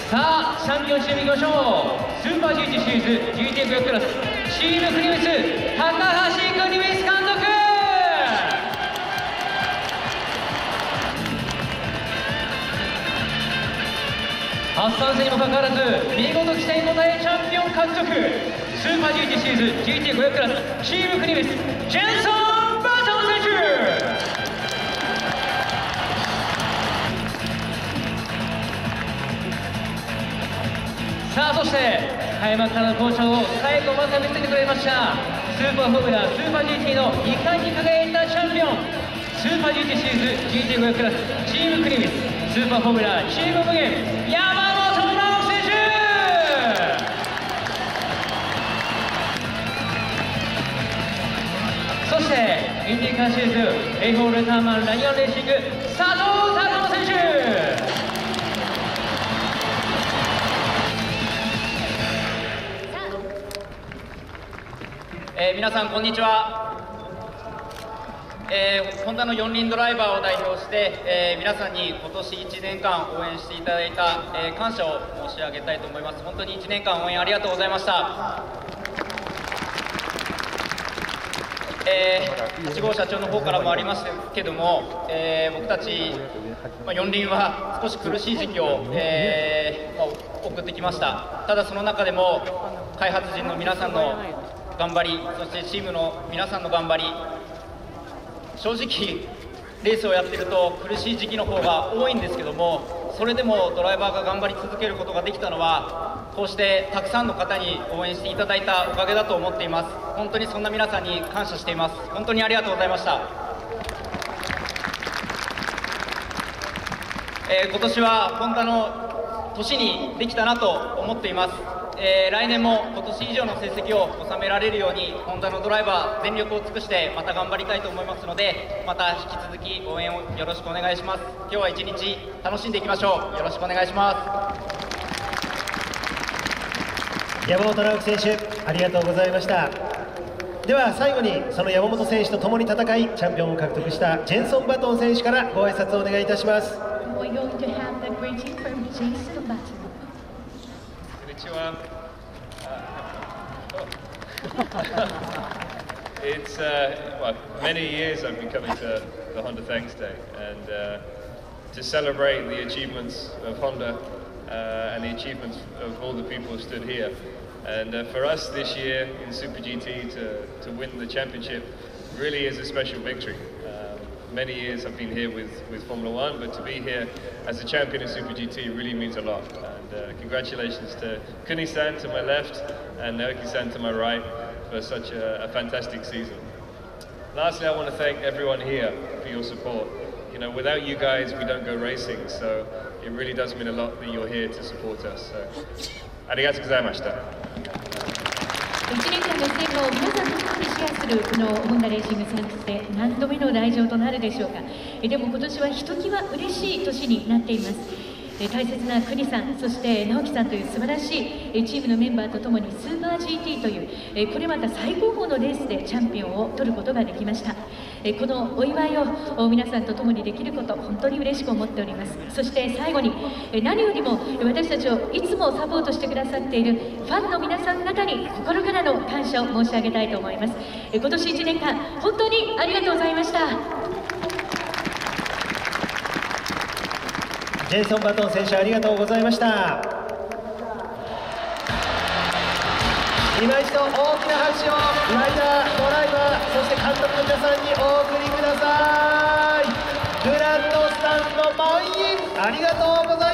さあチャンピオンチームいきましょう。スーパー GT シリーズ GT500 クラスチーム国光高橋国光監督。初参戦にもかかわらず見事期待に応えチャンピオン獲得。スーパー GT シリーズ GT500 クラスチーム国光ジェンソン・バトン選手。さあそして開幕からの好調を最後まで見せてくれましたスーパーフォーミュラスーパー GT の2冠に輝いたチャンピオンスーパー GT シリーズ GT500 クラスチーム国光スーパーフォーミュラチーム無限山本直選手。そしてインディカーシリーズエイホールレターマンライオンレーシング佐藤孝選手。 皆さんこんにちは。ホンダの4輪ドライバーを代表して、皆さんに今年1年間応援していただいた、感謝を申し上げたいと思います。本当に1年間応援ありがとうございました。8号社長の方からもありましたけども、僕たち、4輪は少し苦しい時期を、送ってきました。ただその中でも開発陣の皆さんの頑張り、そしてチームの皆さんの頑張り、正直レースをやってると苦しい時期の方が多いんですけども、それでもドライバーが頑張り続けることができたのはこうしてたくさんの方に応援していただいたおかげだと思っています。本当にそんな皆さんに感謝しています。本当にありがとうございました。今年はホンダの年にできたなと思っています。来年も今年以上の成績を収められるようにホンダのドライバー全力を尽くしてまた頑張りたいと思いますので、また引き続き応援をよろしくお願いします。今日は一日楽しんでいきましょう。よろしくお願いします。 山本直樹選手ありがとうございました。では最後にその山本選手と共に戦いチャンピオンを獲得したジェンソン・バトン選手からご挨拶をお願いいたします。 It's well, many years I've been coming to the Honda Thanks Day, and to celebrate the achievements of Honda and the achievements of all the people who stood here. And for us this year in Super GT to win the championship really is a special victory. Many years I've been here with Formula One, but to be here as a champion in Super GT really means a lot. And congratulations to Kuni-san to my left and Naoki-san to my right for such a fantastic season. Lastly, I want to thank everyone here for your support. You know, without you guys, we don't go racing, so it really does mean a lot that you're here to support us. So, ありがとうございました。 1年間の成果を皆さんと共にシェアするこのホンダレーシングサービスで何度目の来場となるでしょうか。でも今年はひときわ嬉しい年になっています。大切な国さん、そして直樹さんという素晴らしいチームのメンバーとともにスーパー GT というこれまた最高峰のレースでチャンピオンを取ることができました。このお祝いを皆さんと共にできること本当に嬉しく思っております。そして最後に何よりも私たちをいつもサポートしてくださっているファンの皆さん方に心からの感謝を申し上げたいと思います。今年1年間本当にありがとうございました。 ジェンソン・バトン選手ありがとうございました。今一度大きな拍手をライダー、ドライバー、そして監督の皆さんにお送りください。グランドスタンド満員ありがとうございます。